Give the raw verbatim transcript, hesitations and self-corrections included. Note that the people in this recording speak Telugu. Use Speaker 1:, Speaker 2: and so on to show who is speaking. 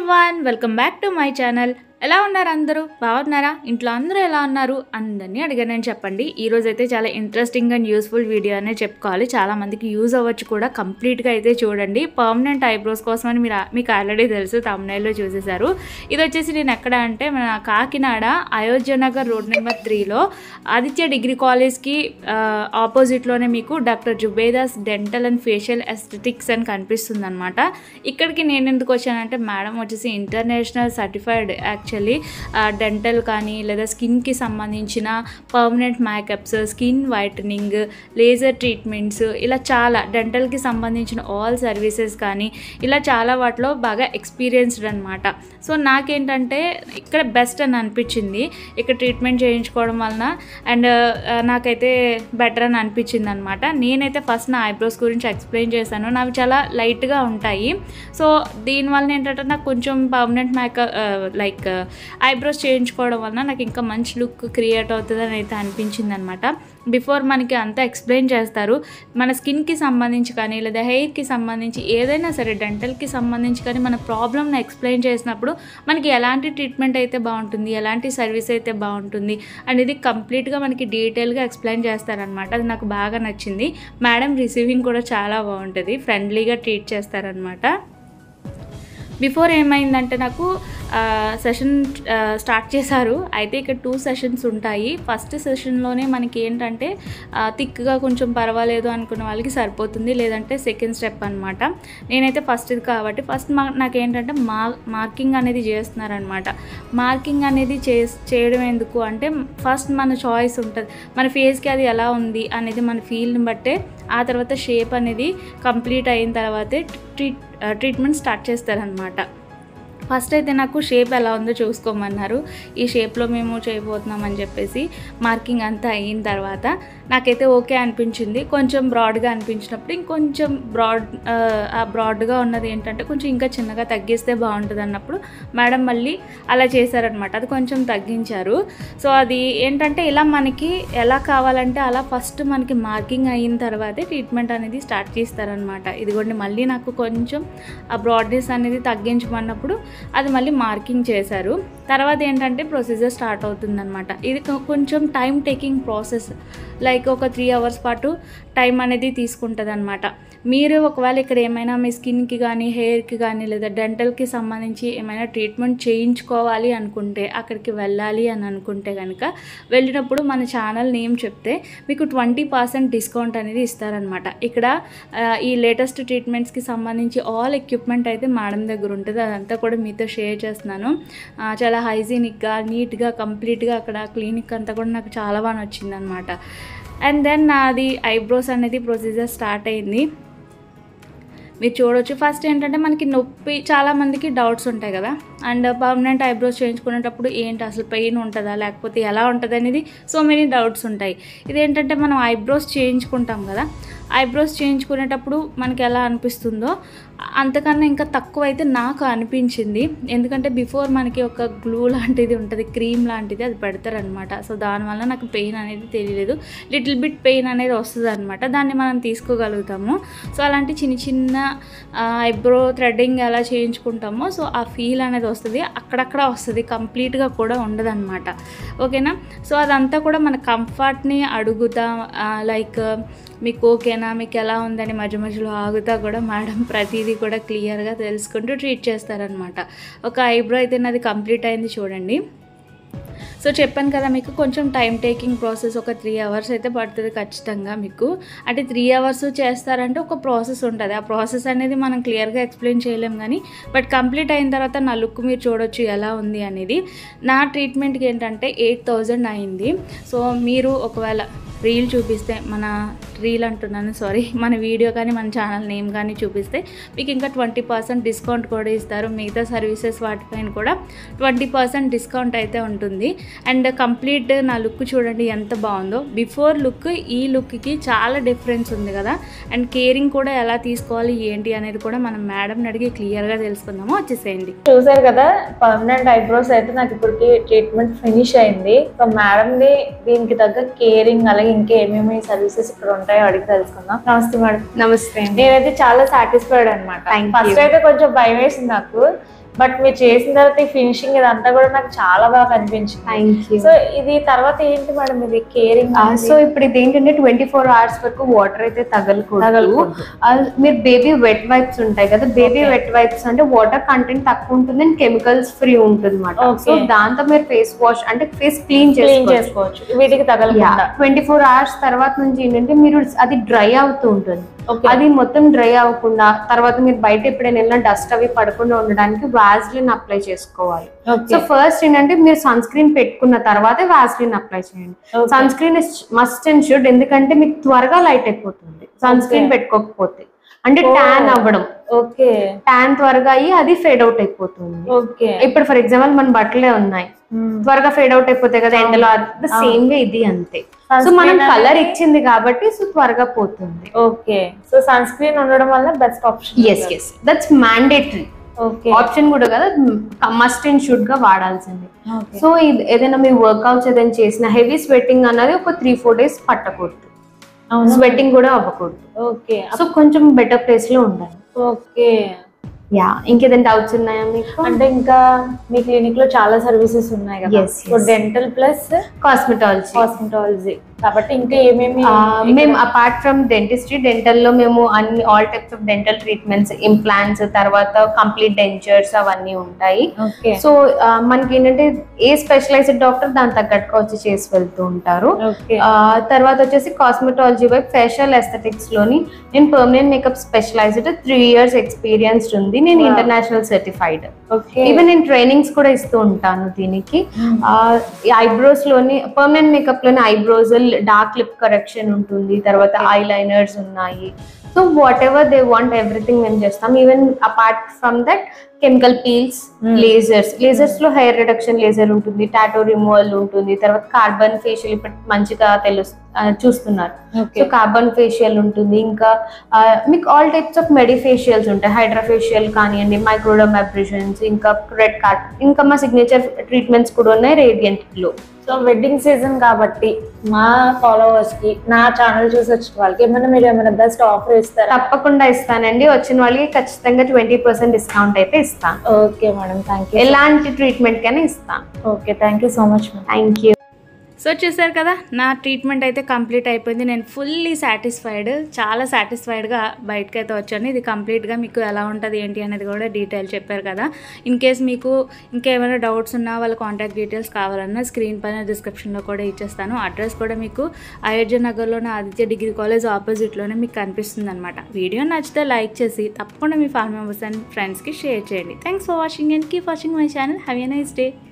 Speaker 1: Everyone welcome back to my channel. ఎలా ఉన్నారు అందరూ? బాగున్నారా? ఇంట్లో అందరూ ఎలా ఉన్నారు అందరినీ అడిగానని చెప్పండి. ఈరోజు అయితే చాలా ఇంట్రెస్టింగ్ అండ్ యూస్ఫుల్ వీడియో అనే చెప్పుకోవాలి. చాలామందికి యూజ్ అవ్వచ్చు కూడా. కంప్లీట్గా అయితే చూడండి. పర్మనెంట్ ఐబ్రోస్ కోసమని మీరు మీకు ఆల్రెడీ తెలుసు, తమ్నైల్లో చూసేశారు. ఇది వచ్చేసి నేను ఎక్కడ అంటే మన కాకినాడ అయోధ్య నగర్ రోడ్ నెంబర్ త్రీలో ఆదిత్య డిగ్రీ కాలేజ్కి ఆపోజిట్లోనే మీకు doctor Zubeda's dental and facial aesthetics అని కనిపిస్తుంది అనమాట. ఇక్కడికి నేను ఎందుకు వచ్చానంటే మేడం వచ్చేసి ఇంటర్నేషనల్ సర్టిఫైడ్ యాక్చువల్లీ డెంటల్ కానీ లేదా స్కిన్కి సంబంధించిన permanent makeups, skin whitening, laser treatments, ఇలా చాలా డెంటల్కి సంబంధించిన ఆల్ సర్వీసెస్ కానీ ఇలా చాలా వాటిలో బాగా ఎక్స్పీరియన్స్డ్ అనమాట. సో నాకేంటంటే ఇక్కడ బెస్ట్ అని అనిపించింది ఇక్కడ ట్రీట్మెంట్ చేయించుకోవడం వలన. అండ్ నాకైతే బెటర్ అని అనిపించింది అనమాట. నేనైతే ఫస్ట్ నా ఐబ్రోస్ గురించి ఎక్స్ప్లెయిన్ చేశాను. నావి చాలా లైట్గా ఉంటాయి. సో దీనివల్ల ఏంటంటే నాకు కొంచెం పర్మనెంట్ మేకప్ లైక్ ఐబ్రోస్ చేయించుకోవడం వలన నాకు ఇంకా మంచి లుక్ క్రియేట్ అవుతుందని అయితే అనిపించింది అనమాట. బిఫోర్ మనకి అంతా ఎక్స్ప్లెయిన్ చేస్తారు, మన స్కిన్కి సంబంధించి కానీ లేదా హెయిర్కి సంబంధించి ఏదైనా సరే డెంటల్కి సంబంధించి కానీ మన ప్రాబ్లమ్ని ఎక్స్ప్లెయిన్ చేసినప్పుడు మనకి ఎలాంటి ట్రీట్మెంట్ అయితే బాగుంటుంది, ఎలాంటి సర్వీస్ అయితే బాగుంటుంది అనేది కంప్లీట్గా మనకి డీటెయిల్గా ఎక్స్ప్లెయిన్ చేస్తారనమాట. అది నాకు బాగా నచ్చింది. మేడం రిసీవింగ్ కూడా చాలా బాగుంటుంది, ఫ్రెండ్లీగా ట్రీట్ చేస్తారనమాట. బిఫోర్ ఏమైందంటే నాకు సెషన్ స్టార్ట్ చేశారు. అయితే ఇక్కడ టూ సెషన్స్ ఉంటాయి. ఫస్ట్ సెషన్లోనే మనకి ఏంటంటే థిక్గా కొంచెం పర్వాలేదు అనుకున్న వాళ్ళకి సరిపోతుంది, లేదంటే సెకండ్ స్టెప్ అనమాట. నేనైతే ఫస్ట్ ఇది కాబట్టి ఫస్ట్ మా నాకేంటంటే మార్ మార్కింగ్ అనేది చేస్తున్నారనమాట. మార్కింగ్ అనేది చే చేయడం ఎందుకు అంటే ఫస్ట్ మన చాయిస్ ఉంటుంది, మన ఫేస్కి అది ఎలా ఉంది అనేది మన ఫీల్ని బట్టే ఆ తర్వాత షేప్ అనేది కంప్లీట్ అయిన తర్వాతే ట్రీట్ ట్రీట్మెంట్ స్టార్ట్ చేస్తారనమాట. ఫస్ట్ అయితే నాకు షేప్ ఎలా ఉందో చూసుకోమన్నారు. ఈ షేప్లో మేము చేయబోతున్నాం అని చెప్పేసి మార్కింగ్ అంతా అయిన తర్వాత నాకైతే ఓకే అనిపించింది. కొంచెం బ్రాడ్గా అనిపించినప్పుడు ఇంకొంచెం బ్రాడ్ ఆ బ్రాడ్గా ఉన్నది ఏంటంటే కొంచెం ఇంకా చిన్నగా తగ్గిస్తే బాగుంటుంది అన్నప్పుడు మేడం మళ్ళీ అలా చేశారనమాట. అది కొంచెం తగ్గించారు. సో అది ఏంటంటే ఇలా మనకి ఎలా కావాలంటే అలా ఫస్ట్ మనకి మార్కింగ్ అయిన తర్వాతే ట్రీట్మెంట్ అనేది స్టార్ట్ చేస్తారనమాట. ఇదిగోండి మళ్ళీ నాకు కొంచెం ఆ బ్రాడ్నెస్ అనేది తగ్గించమన్నప్పుడు అది మళ్ళీ మార్కింగ్ చేశారు. తర్వాత ఏంటంటే ప్రొసీజర్ స్టార్ట్ అవుతుందన్నమాట. ఇది కొంచెం టైం టేకింగ్ ప్రాసెస్, లైక్ ఒక త్రీ అవర్స్ పాటు టైం అనేది తీసుకుంటుంది అనమాట. మీరు ఒకవేళ ఇక్కడ ఏమైనా మీ స్కిన్కి కానీ హెయిర్కి కానీ లేదా డెంటల్కి సంబంధించి ఏమైనా ట్రీట్మెంట్ చేయించుకోవాలి అనుకుంటే అక్కడికి వెళ్ళాలి అని అనుకుంటే కనుక వెళ్ళినప్పుడు మన ఛానల్ నేమ్ చెప్తే మీకు ట్వంటీ పర్సెంట్ డిస్కౌంట్ అనేది ఇస్తారనమాట. ఇక్కడ ఈ లేటెస్ట్ ట్రీట్మెంట్స్కి సంబంధించి ఆల్ ఎక్విప్మెంట్ అయితే మేడం దగ్గర ఉంటుంది. అదంతా కూడా మీతో షేర్ చేస్తున్నాను. చాలా హైజీనిక్గా నీట్గా కంప్లీట్గా అక్కడ క్లినిక్ అంతా కూడా నాకు చాలా బాగా నచ్చింది అనమాట. అండ్ దెన్ నాది ఐబ్రోస్ అనేది ప్రొసీజర్ స్టార్ట్ అయింది. మీరు చూడవచ్చు ఫస్ట్ ఏంటంటే మనకి నొప్పి, చాలామందికి డౌట్స్ ఉంటాయి కదా. అండ్ పర్మనెంట్ ఐబ్రోస్ చేయించుకునేటప్పుడు ఏంటి అసలు పెయిన్ ఉంటుందా లేకపోతే ఎలా ఉంటుంది అనేది సో మెనీ డౌట్స్ ఉంటాయి. ఇదేంటంటే మనం ఐబ్రోస్ చేయించుకుంటాం కదా, ఐబ్రోస్ చేయించుకునేటప్పుడు మనకి ఎలా అనిపిస్తుందో అంతకన్నా ఇంకా తక్కువ అయితే నాకు అనిపించింది. ఎందుకంటే బిఫోర్ మనకి ఒక గ్లూ లాంటిది ఉంటుంది, క్రీమ్ లాంటిది, అది పెడతారనమాట. సో దానివల్ల నాకు పెయిన్ అనేది తెలియలేదు. లిటిల్ బిట్ పెయిన్ అనేది వస్తుంది అనమాట, దాన్ని మనం తీసుకోగలుగుతాము. సో అలాంటి చిన్న చిన్న ఐబ్రో థ్రెడ్డింగ్ ఎలా చేయించుకుంటామో సో ఆ ఫీల్ అనేది వస్తుంది, అక్కడక్కడ వస్తుంది, కంప్లీట్గా కూడా ఉండదు అనమాట. ఓకేనా? సో అదంతా కూడా మన కంఫర్ట్ని అడుగుతా, లైక్ మీకు ఓకేనా, మీకు ఎలా ఉందని మధ్య మధ్యలో ఆగుతా కూడా మేడం ప్రతిదీ కూడా క్లియర్గా తెలుసుకుంటూ ట్రీట్ చేస్తారనమాట. ఒక ఐబ్రో అయితే నాది కంప్లీట్ అయింది చూడండి. సో చెప్పాను కదా మీకు కొంచెం టైం టేకింగ్ ప్రాసెస్, ఒక త్రీ అవర్స్ అయితే పడుతుంది ఖచ్చితంగా మీకు. అంటే త్రీ అవర్స్ చేస్తారంటే ఒక ప్రాసెస్ ఉంటుంది. ఆ ప్రాసెస్ అనేది మనం క్లియర్గా ఎక్స్ప్లెయిన్ చేయలేం కానీ బట్ కంప్లీట్ అయిన తర్వాత నా లుక్ మీరు చూడొచ్చు ఎలా ఉంది అనేది. నా ట్రీట్మెంట్కి ఏంటంటే ఎయిట్ థౌజండ్ అయింది. సో మీరు ఒకవేళ రీల్ చూపిస్తే, మన రీల్ అంటున్నాను సారీ మన వీడియో కానీ మన ఛానల్ నేమ్ కానీ చూపిస్తే మీకు ఇంకా ట్వంటీ పర్సెంట్ డిస్కౌంట్ కూడా ఇస్తారు. మిగతా సర్వీసెస్ వాటిపైన కూడా ట్వంటీ పర్సెంట్ డిస్కౌంట్ అయితే ఉంటుంది. అండ్ కంప్లీట్ నా లుక్ చూడండి ఎంత బాగుందో. బిఫోర్ లుక్ ఈ లుక్కి చాలా డిఫరెన్స్ ఉంది కదా. అండ్ కేరింగ్ కూడా ఎలా తీసుకోవాలి ఏంటి అనేది కూడా మనం మేడంని అడిగి క్లియర్గా తెలుసుకుందాము. వచ్చేసేయండి.
Speaker 2: చూసారు కదా పర్మనెంట్ ఐబ్రోస్ అయితే నాకు ఇప్పటికి ట్రీట్మెంట్ ఫినిష్ అయింది. సో మేడంని దీనికి తగ్గ కేరింగ్ అలాగే ఇంకేమేమి సర్వీసెస్ ఇక్కడ ఉంటాయో అడిగి తెలుసుకుందాం. నమస్తే మేడం.
Speaker 1: నమస్తే.
Speaker 2: నేనైతే చాలా సాటిస్ఫైడ్ అనమాట. ఫస్ట్ అయితే కొంచెం భయం వేసింది నాకు, బట్ మీరు చేసిన తర్వాత ఫినిషింగ్ ఇదంతా కూడా నాకు చాలా బాగా అనిపించింది.
Speaker 3: Thank you.
Speaker 2: సో ఇది తర్వాత ఏంటి మేడం ఇది కేరింగ్?
Speaker 3: సో ఇప్పుడు ఇది ఏంటంటే ట్వంటీ ఫోర్ అవర్స్ వరకు వాటర్ అయితే తగలకూడదు. మీరు బేబీ వెట్ వైప్స్ ఉంటాయి కదా, బేబీ వెట్ వైప్స్ అంటే వాటర్ కంటెంట్ తక్కువ ఉంటుంది అండ్ కెమికల్స్ ఫ్రీ ఉంటుంది అన్నమాట. సో దాంతో మీరు ఫేస్ వాష్ అంటే ఫేస్ క్లీన్ చేసుకోవచ్చు
Speaker 2: వీటికి తగలకుండా.
Speaker 3: ట్వంటీ ఫోర్ అవర్స్ తర్వాత నుంచి ఏంటంటే మీరు అది డ్రై అవుతూ ఉంటుంది. అది మొత్తం డ్రై అవ్వకుండా తర్వాత మీరు బయట ఎప్పుడైనా వెళ్ళినా డస్ట్ అవి పడకుండా ఉండడానికి వాజ్లిన్ అప్లై చేసుకోవాలి. సో ఫస్ట్ ఏంటంటే మీరు సన్ స్క్రీన్ పెట్టుకున్న తర్వాతే వాజ్లిన్ అప్లై చేయండి. Sunscreen is must and should, ఎందుకంటే మీకు త్వరగా లైట్ అయిపోతుంది సన్ స్క్రీన్ పెట్టుకోకపోతే. అంటే ట్యాన్ అవ్వడం,
Speaker 2: ఓకే
Speaker 3: ట్యాన్ త్వరగా అయ్యి అది ఫేడ్ అవుట్ అయిపోతుంది.
Speaker 2: ఓకే
Speaker 3: ఇప్పుడు ఫర్ ఎగ్జాంపుల్ మన బట్టలే ఉన్నాయి, త్వరగా ఫేడ్ అవుట్ అయిపోతాయి కదా ఎండలో, సేమ్ గా ఇది అంతే. సో మనం కలర్ ఇచ్చింది కాబట్టి సో త్వరగా పోతుంది.
Speaker 2: ఓకే సో సన్ స్క్రీన్ ఉండడం వల్ల best option.
Speaker 3: Yes yes that's mandatory. Option కూడా కదా, మస్ట్ అండ్ షుడ్ గా వాడాల్సింది. సో ఏదైనా మీ వర్క్అవుట్స్ ఏదైనా చేసిన హెవీ స్వెట్టింగ్ అన్నది ఒక త్రీ ఫోర్ డేస్ పట్టకూడదు, స్వెట్టింగ్ కూడా అవ్వకూడదు.
Speaker 2: ఓకే సో
Speaker 3: కొంచెం బెటర్ ప్లేస్ లో ఉండాలి.
Speaker 2: ఓకే
Speaker 3: యా ఇంకేదైనా డౌట్స్ ఉన్నాయా మీకు?
Speaker 2: అంటే ఇంకా మీ క్లినిక్ లో చాలా సర్వీసెస్ ఉన్నాయి కదా, డెంటల్ ప్లస్ కాస్మెటాలజీ కాస్మెటాలజీ కాబట్టి ఇంకా ఏమేమి?
Speaker 3: మేము అపార్ట్ ఫ్రమ్ డెంటిస్ట్రీ, డెంటల్ లో మేము అన్ని all types of dental treatments, implants, తర్వాత కంప్లీట్ డెంచర్స్ అవన్నీ ఉంటాయి. సో మనకి ఏంటంటే ఏ స్పెషలైజ్డ్ డాక్టర్ దాని తగ్గట్టుగా వచ్చి చేసి వెళ్తూ ఉంటారు. తర్వాత వచ్చేసి కాస్మెటాలజీ వైపు ఫేషియల్ ఎస్థెటిక్స్ లోని నేను permanent makeup specialized, three years experience ఉంది. నేను ఇంటర్నేషనల్ సర్టిఫైడ్. ఈవెన్ నేను ట్రైనింగ్స్ కూడా ఇస్తూ ఉంటాను దీనికి. ఐబ్రోస్ లోని పర్మనెంట్ మేకప్ లోని ఐబ్రోస్, డార్క్ లిప్ కరెక్షన్ ఉంటుంది, తర్వాత ఐ లైనర్స్ ఉన్నాయి. So whatever they want everything మేము చేస్తాం. Even apart from that chemical peels, lasers, lasers లో హెయిర్ రిడక్షన్ లేజర్ ఉంటుంది, టాటూ రిమూవల్ ఉంటుంది, తర్వాత కార్బన్ ఫేషియల్ ఇప్పుడు మంచిగా తెలుసు చూస్తున్నారు. సో కార్బన్ ఫేషియల్ ఉంటుంది. ఇంకా మీకు all types of medi facials ఉంటాయి, హైడ్రా ఫేషియల్ కానివ్వండి, మైక్రోడర్మ్ అబ్రేషన్స్, ఇంకా రెడ్ కార్డ్, ఇంకా మా సిగ్నేచర్ ట్రీట్మెంట్స్ కూడా ఉన్నాయి radiant glow.
Speaker 2: So wedding season కాబట్టి మా ఫాలోవర్స్ కి నా ఛానల్ చూసి వచ్చిన వాళ్ళకి ఏమైనా మీరు ఏమైనా బెస్ట్ ఆఫర్ ఇస్తారా?
Speaker 3: తప్పకుండా ఇస్తానండి. వచ్చిన వాళ్ళకి ఖచ్చితంగా ట్వంటీ పర్సెంట్ డిస్కౌంట్ అయితే ఇస్తాను.
Speaker 2: Okay madam, thank you.
Speaker 3: ఎలాంటి ట్రీట్మెంట్ కైనా ఇస్తాను.
Speaker 2: Okay, thank you so much madam.
Speaker 3: Thank you.
Speaker 1: So చూసారు కదా, నా ట్రీట్మెంట్ అయితే కంప్లీట్ అయిపోయింది. నేను ఫుల్లీ సాటిస్ఫైడ్, చాలా సాటిస్ఫైడ్గా బయటకు అయితే వచ్చాను. ఇది కంప్లీట్గా మీకు ఎలా ఉంటుంది ఏంటి అనేది కూడా డీటెయిల్ చెప్పారు కదా. ఇన్ కేస్ మీకు ఇంకేమైనా డౌట్స్ ఉన్నా వాళ్ళ కాంటాక్ట్ డీటెయిల్స్ కావాలన్నా స్క్రీన్ పైన డిస్క్రిప్షన్లో కూడా ఇచ్చేస్తాను. అడ్రస్ కూడా మీకు అయోధ్య నగర్లోనే ఆదిత్య డిగ్రీ కాలేజ్ ఆపోజిట్లోనే మీకు కనిపిస్తుంది అనమాట. వీడియో నచ్చితే లైక్ చేసి తప్పకుండా మీ ఫ్యామిలీ మెంబర్స్ అండ్ ఫ్రెండ్స్కి షేర్ చేయండి. Thanks for watching and keep watching my channel. Have a nice day.